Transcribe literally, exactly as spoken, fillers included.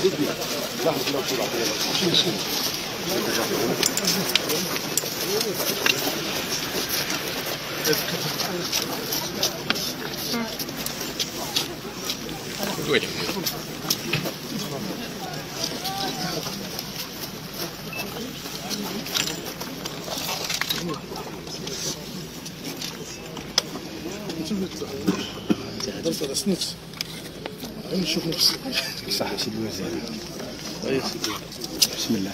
وين درت على سنفس عين نشوف نفسي صح سيدي الوزير. طيب بسم الله.